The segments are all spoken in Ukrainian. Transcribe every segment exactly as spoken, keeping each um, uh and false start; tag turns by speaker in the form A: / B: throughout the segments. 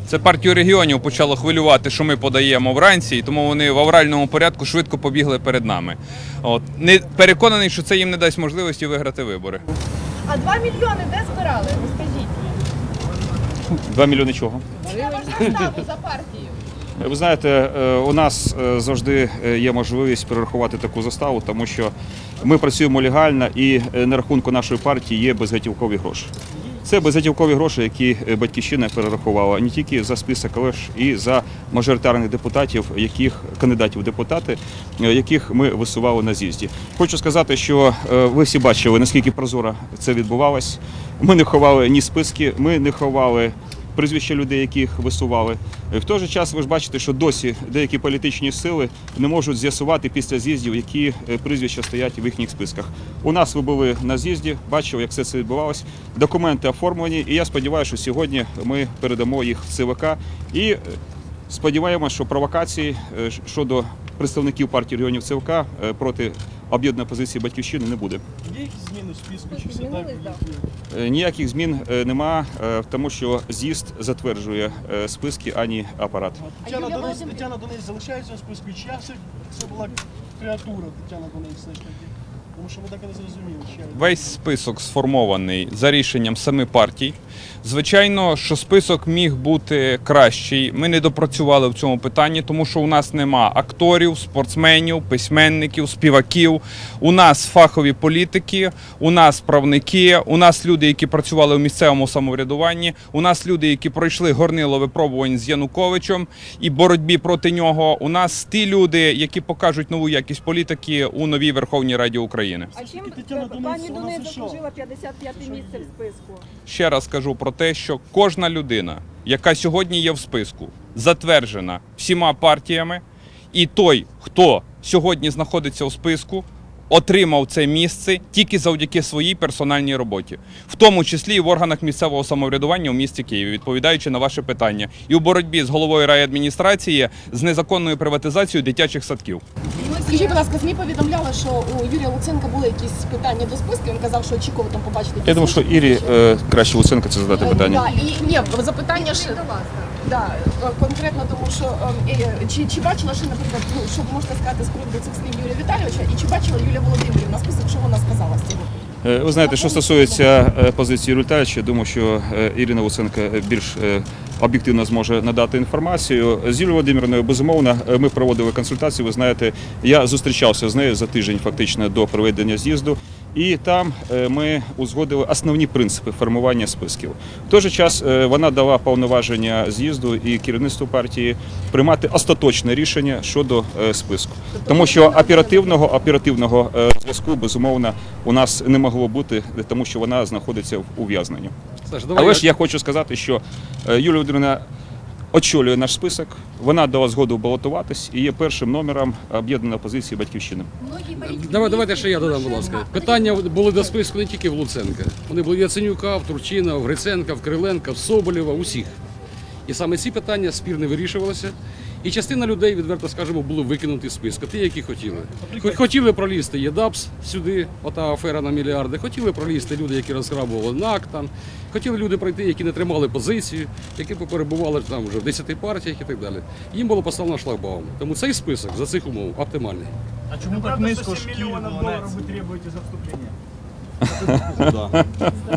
A: Це партію регіонів почало хвилювати, що ми подаємо вранці, і тому вони в авральному порядку швидко побігли перед нами. От. Не переконаний, що це їм не дасть можливості виграти вибори.
B: А два мільйони де збирали? Розкажіть.
C: Два мільйони чого?
B: Яка ваша ставка за партію?
C: Ви знаєте, у нас завжди є можливість перерахувати таку заставу, тому що ми працюємо легально і на рахунку нашої партії є безготівкові гроші. Це безготівкові гроші, які Батьківщина перерахувала не тільки за список, але ж і за мажоритарних депутатів, яких кандидатів в депутати, яких ми висували на з'їзді. Хочу сказати, що ви всі бачили, наскільки прозоро це відбувалось. Ми не ховали ні списки, ми не ховали прізвища людей, яких висували. В той же час ви ж бачите, що досі деякі політичні сили не можуть з'ясувати після з'їздів, які прізвища стоять в їхніх списках. У нас ви були на з'їзді, бачили, як все це відбувалося. Документи оформлені, і я сподіваюся, що сьогодні ми передамо їх в ЦВК. І сподіваємося, що провокації щодо представників партії регіонів ЦВК проти об'єднаної опозиції Батьківщини не буде.
D: Є якісь зміни в списку? Чи все так?
C: Ніяких змін нема, тому що з'їзд затверджує списки, а не апарат.
D: Тетяна Донець, Тетяна Донець залишається у списку, чи це була креатура Тетяна Донець все ж таки? Тому що ми так і не зрозуміли.
A: Весь список сформований за рішенням семи партій. Звичайно, що список міг бути кращий. Ми не допрацювали в цьому питанні, тому що у нас нема акторів, спортсменів, письменників, співаків. У нас фахові політики, у нас правники, у нас люди, які працювали у місцевому самоврядуванні, у нас люди, які пройшли горнило випробувань з Януковичем і боротьбі проти нього. У нас ті люди, які покажуть нову якість політики у новій Верховній Раді України.
B: А чим пані Донець заслужила п'ятдесят п'яте місце в списку?
A: Ще раз кажу про те, що кожна людина, яка сьогодні є в списку, затверджена всіма партіями, і той, хто сьогодні знаходиться у списку, отримав це місце тільки завдяки своїй персональній роботі, в тому числі і в органах місцевого самоврядування у місті Києві, відповідаючи на ваше питання, і у боротьбі з головою райадміністрації з незаконною приватизацією дитячих садків.
E: Скажіть, будь ласка, ЗМІ повідомляли, що у Юрія Луценка були якісь питання до списку, він казав, що очікував там побачити.
C: Я думаю, що Ірі е, краще Луценка це задати питання.
E: Так, і ні, запитання ж да, конкретно, тому що е, чи, чи бачила ще, наприклад, ну, що ви можете сказати з приводу цих слів Юрія Віталійовича, і чи бачила Юлія Володимирівна список, що вона сказала з цього?
C: Ви знаєте, що стосується позиції Юрія Віталійовича, я думаю, що Ірина Луценка більш об'єктивно зможе надати інформацію. З Юлією Володимирівною, безумовно, ми проводили консультації, ви знаєте, я зустрічався з нею за тиждень фактично до проведення з'їзду. І там ми узгодили основні принципи формування списків. В той же час вона дала повноваження з'їзду і керівництву партії приймати остаточне рішення щодо списку. Тому що оперативного, оперативного зв'язку, безумовно, у нас не могло бути, тому що вона знаходиться в ув'язненні. Але ж я хочу сказати, що Юлія Володимирівна очолює наш список, вона дала згоду балотуватись і є першим номером об'єднаної опозиції Батьківщини.
F: Давай, давайте ще я додам, будь ласка. Питання були до списку не тільки в Луценка. Вони були в Яценюка, в Турчина, в Гриценка, в Кириленка, в Соболєва, усіх. І саме ці питання спір не вирішувалися. І частина людей, відверто скажемо, були викинуті з списку, ті, які хотіли. Хотіли пролізти ЄДАПС сюди, ота афера на мільярди, хотіли пролізти люди, які розграбували НАК, там. Хотіли люди пройти, які не тримали позицію, які перебували там вже в десяти партіях і так далі. Їм було поставлено шлагбаум. Тому цей список за цих умов оптимальний.
D: А чому так низько мільйонів доларів ви требуєте за вступлення?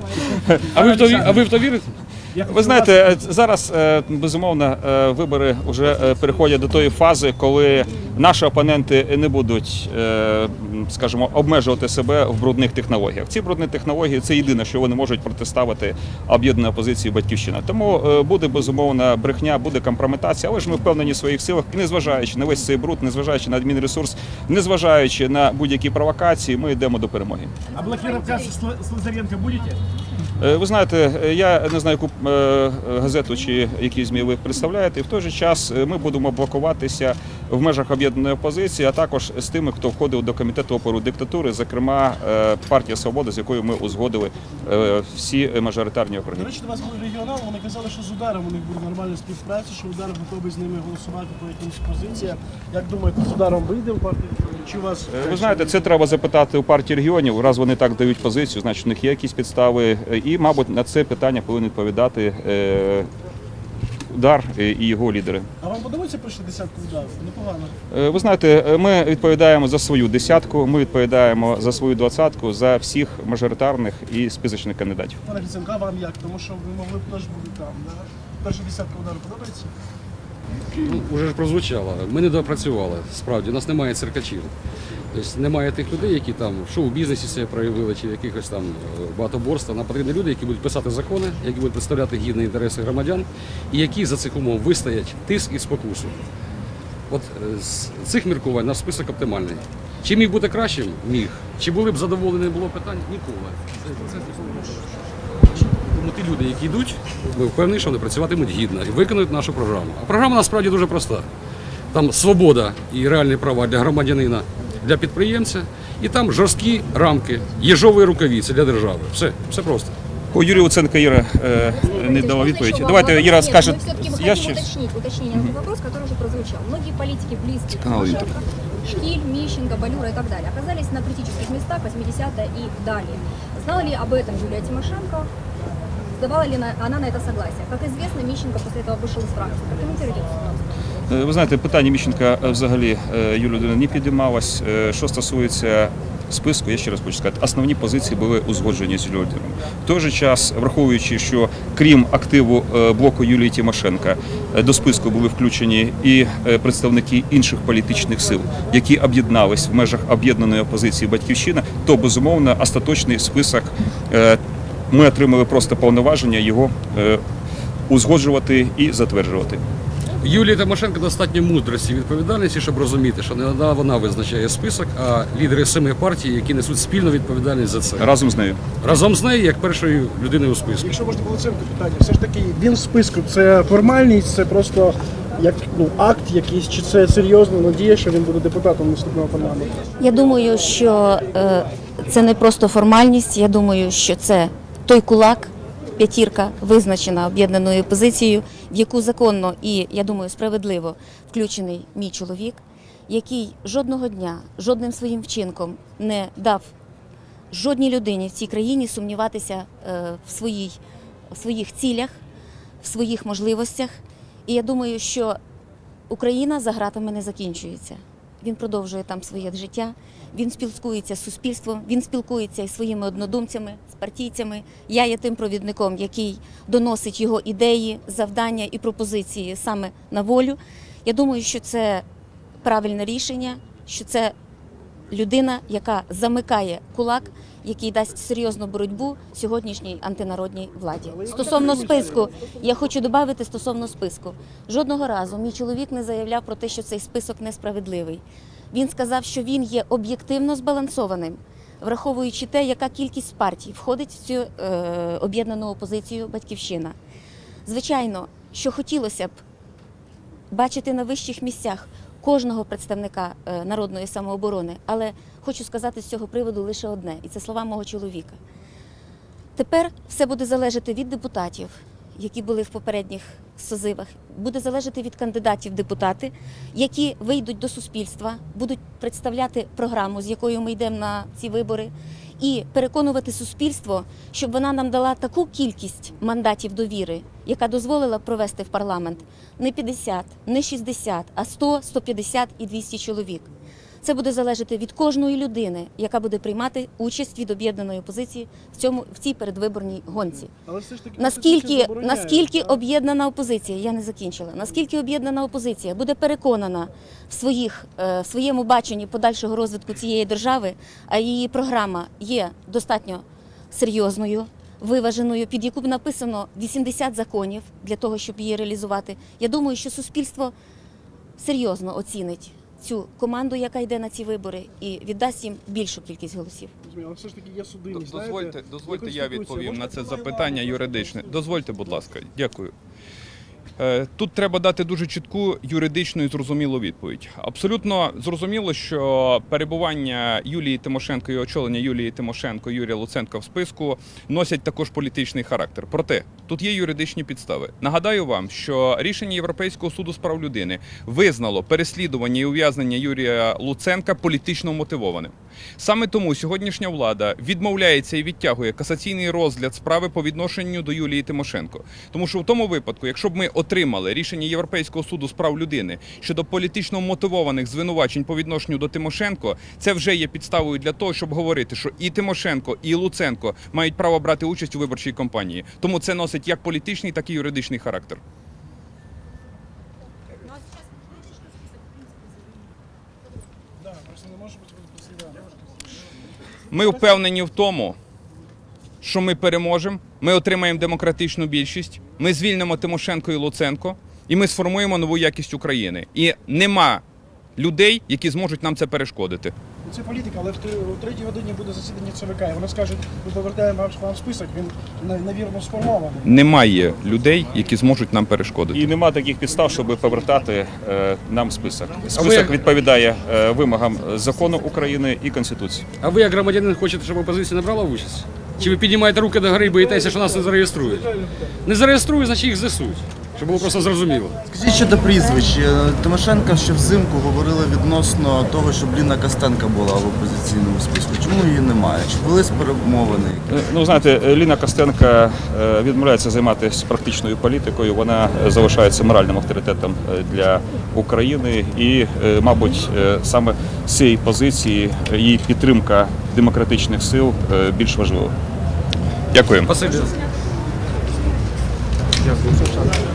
F: А ви в то вірите?
C: Ви знаєте, зараз, безумовно, вибори вже переходять до тої фази, коли наші опоненти не будуть, скажімо, обмежувати себе в брудних технологіях. Ці брудні технології – це єдине, що вони можуть протиставити об'єднаній опозиції Батьківщина. Тому буде, безумовно, брехня, буде компрометація, але ж ми впевнені в своїх силах. І незважаючи на весь цей бруд, незважаючи на адмінресурс, незважаючи на будь-які провокації, ми йдемо до перемоги.
D: А блокировать кассы Слизаренко будете?
C: Ви знаєте, я не знаю, яку газету чи які ЗМІ ви представляєте, і в той же час ми будемо блокуватися в межах об'єднаної опозиції, а також з тими, хто входив до комітету опору диктатури, зокрема партія «Свобода», з якою ми узгодили всі мажоритарні округи.
D: До речі, до вас були регіонали, вони казали, що з Ударом у них буде нормальна співпраця, що Удар готовий з ними голосувати по якимось позиціям. Як думаєте, з Ударом вийде в партію? Чи у вас...
C: Ви знаєте, це треба запитати у партії регіонів, раз вони так дають позицію, значить у них є якісь підстави, і, мабуть, на це питання повинен відповідати удар і його лідери.
D: А вам подобається перша десятку ударів? Непогано.
C: Е, Ви знаєте, ми відповідаємо за свою десятку, ми відповідаємо за свою двадцятку, за всіх мажоритарних і списочних кандидатів.
D: Пане Гриценко, а вам як? Тому що ви могли б теж бути там, да? Перша десятка ударів подобається?
F: Ну, уже ж прозвучало. Ми не допрацювали. Справді, у нас немає циркачів. Тобто немає тих людей, які там в шоу-бізнесі себе проявили, чи в якихось там е, багатоборствах. Нам потрібні люди, які будуть писати закони, які будуть представляти гідні інтереси громадян, і які за цих умов вистоять тиск і спокусу. От е, з цих міркувань наш список оптимальний. Чи міг бути кращим? Міг. Чи були б задоволені, не було питань? Ніколи. Цей процес ніколи не буде. Тому ті люди, які йдуть, ми впевнені, що вони працюватимуть гідно і виконують нашу програму. А програма насправді дуже проста. Там свобода і реальні права для громадянина, для підприємця, і там жорсткі рамки, єжові рукавиці для держави. Все, все просто.
C: О, Юрій Луценко Іра е, не дала відповідь. Давайте Іра скаже.
G: Мы все-таки мы
C: Я
G: хотим
C: ще...
G: уточнить, уточнение на этот вопрос, который уже прозвучал. Многие политики близкие к
C: Канал
G: Тимошенко, Штиль, Мищенко, Балюра и так далее, оказались на критических местах восьмидесятые и далее. Знала ли об этом Юлия Тимошенко? Давала ли на- она на это согласие? Как известно, Мищенко после этого вышел из фракции. Прокомментируйте эту ситуацию.
C: Е, Ви знаєте, питання Міщенка е, взагалі е, Юлія Володимирівна, не підіймалось. Е, Що стосується списку, я ще раз хочу сказати, основні позиції були узгоджені з Юлією Володимирівною. В той же час, враховуючи, що крім активу е, блоку Юлії Тимошенко, е, до списку були включені і е, представники інших політичних сил, які об'єднались в межах об'єднаної опозиції «Батьківщина», то, безумовно, остаточний список е, ми отримали просто повноваження його е, узгоджувати і затверджувати.
F: Юлії Тимошенко достатньо мудрості і відповідальності, щоб розуміти, що не вона- вона визначає список, а лідери семи партій, які несуть спільну відповідальність за це.
C: Разом з нею.
F: Разом з нею, як першою людиною у списку.
D: Якщо можна Луценко питання, все ж таки він в списку це формальність, це просто як ну, акт якийсь, чи це серйозна надія, що він буде депутатом наступного парламенту?
H: Я думаю, що е, це не просто формальність. Я думаю, що це той кулак, п'ятірка, визначена об'єднаною опозицією, в яку законно і, я думаю, справедливо включений мій чоловік, який жодного дня, жодним своїм вчинком не дав жодній людині в цій країні сумніватися е, в, своїй, в своїх цілях, в своїх можливостях. І я думаю, що Україна за ґратами не закінчується. Він продовжує там своє життя, він спілкується з суспільством, він спілкується із своїми однодумцями, з партійцями. Я є тим провідником, який доносить його ідеї, завдання і пропозиції саме на волю. Я думаю, що це правильне рішення, що це людина, яка замикає кулак, який дасть серйозну боротьбу сьогоднішній антинародній владі. Стосовно списку, я хочу додати стосовно списку. Жодного разу мій чоловік не заявляв про те, що цей список несправедливий. Він сказав, що він є об'єктивно збалансованим, враховуючи те, яка кількість партій входить в цю е, об'єднану опозицію «Батьківщина». Звичайно, що хотілося б бачити на вищих місцях кожного представника е, народної самооборони, але хочу сказати з цього приводу лише одне, і це слова мого чоловіка. Тепер все буде залежати від депутатів, які були в попередніх созивах, буде залежати від кандидатів в депутати, які вийдуть до суспільства, будуть представляти програму, з якою ми йдемо на ці вибори, і переконувати суспільство, щоб вона нам дала таку кількість мандатів довіри, яка дозволила провести в парламент не п'ятдесят, не шістдесят, а сто, сто п'ятдесят і двісті чоловік. Це буде залежати від кожної людини, яка буде приймати участь від об'єднаної опозиції в цьому в цій передвиборній гонці.
D: Але все ж таки
H: Наскільки,
D: Конституція забороняє,
H: наскільки
D: так?
H: об'єднана опозиція, я не закінчила, наскільки об'єднана опозиція буде переконана в, своїх, е, в своєму баченні подальшого розвитку цієї держави, а її програма є достатньо серйозною, виваженою, під яку б написано вісімдесят законів для того, щоб її реалізувати, я думаю, що суспільство серйозно оцінить цю команду, яка йде на ці вибори, і віддасть їм більшу кількість голосів.
D: Розумію, але все ж таки є судимість. знаєте,
A: Дозвольте, дозвольте
D: є
A: я
D: Конституція.
A: відповім
D: Можна
A: на це
D: тримати
A: запитання
D: владу,
A: юридичне. Дозвольте, будь ласка. Дякую. Е, Тут треба дати дуже чітку юридичну і зрозумілу відповідь. Абсолютно зрозуміло, що перебування Юлії Тимошенко і очолення Юлії Тимошенко і Юрія Луценка в списку носять також політичний характер. Проте, тут є юридичні підстави. Нагадаю вам, що рішення Європейського суду з прав людини визнало переслідування і ув'язнення Юрія Луценка політично мотивованим. Саме тому сьогоднішня влада відмовляється і відтягує касаційний розгляд справи по відношенню до Юлії Тимошенко. Тому що в тому випадку, якщо б ми отримали рішення Європейського суду з прав людини щодо політично мотивованих звинувачень по відношенню до Тимошенко, це вже є підставою для того, щоб говорити, що і Тимошенко, і Луценко мають право брати участь у виборчій кампанії. Тому це носить як політичний, так і юридичний характер.
D: Да, просто не може бути список.
A: Ми впевнені в тому, що ми переможемо, ми отримаємо демократичну більшість, ми звільнимо Тимошенко і Луценко, і ми сформуємо нову якість України. І нема людей, які зможуть нам це перешкодити.
D: Це політика, але в три- о третій годині буде засідання ЦВК, і вони скажуть, ми повертаємо вам список, він не- невірно сформований.
A: Немає людей, які зможуть нам перешкодити.
C: І нема таких підстав, щоб повертати е, нам список.
F: А ви
C: Список
F: як-
C: відповідає е, вимогам закону України і Конституції.
F: А ви, як громадянин, хочете, щоб опозиція не брала участь? Чи ви піднімаєте руки до гори і боїтеся, що нас не зареєструють? Не зареєструють, значить їх з'ясують. Щоб було просто зрозуміло.
I: Скажіть щодо прізвищ. Е, Тимошенко ще взимку говорили відносно того, щоб Ліна Костенко була в опозиційному списку. Чому її немає? Чи велись перемовини?
C: Е, Ну, знаєте, Ліна Костенко е, відмовляється займатися практичною політикою. Вона е, залишається моральним авторитетом е, для України. І, е, мабуть, е, саме з цієї позиції е, її підтримка демократичних сил е, більш важлива.
A: Дякую.
F: Спасибі. Дякую.